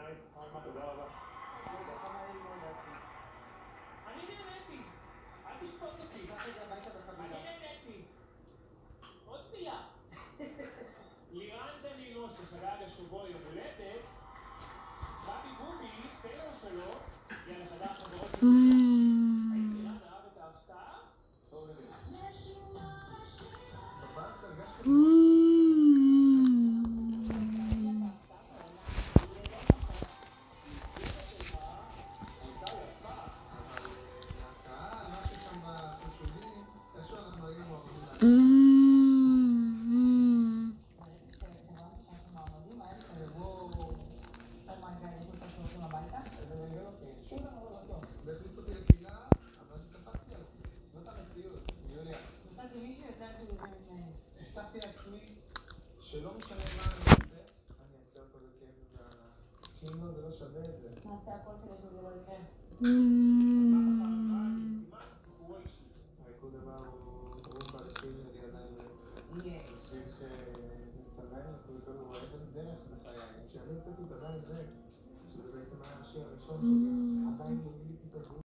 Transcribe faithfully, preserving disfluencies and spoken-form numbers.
תודה רבה. אני נהניתי, אל תשפוט אותי. קח את זה הביתה בחבילה. אני נהניתי. עוד מילה. לירן דנילו שחגג השבוע יום הולדת, רבי בובי, טיילור שלו, יאללה חדר חברות האם לירן אהב את ההפתעה? טוב לב. בבאס הרגשת זה הכניס אותי לפינה, אבל תפסתי על עצמי. זאת המציאות, יוליה. מצאתי מישהו יותר חיובי ממני. הבטחתי לעצמי שלא משנה מה אני אעשה, אני אעשה אותו בכיף ובהנאה. כי אם לא, זה לא שווה את זה. נעשה הכל כדי שזה לא יקרה. הריקוד הבא הוא רומבה לשיר שלי עדיין בשביל שנסמן וכל הוא אבן דרך בחיי. כשאני הוצאתי את עדיין דרך, שזה בעצם היה השיר הראשון שלי, עדיין לא גיליתי את הזו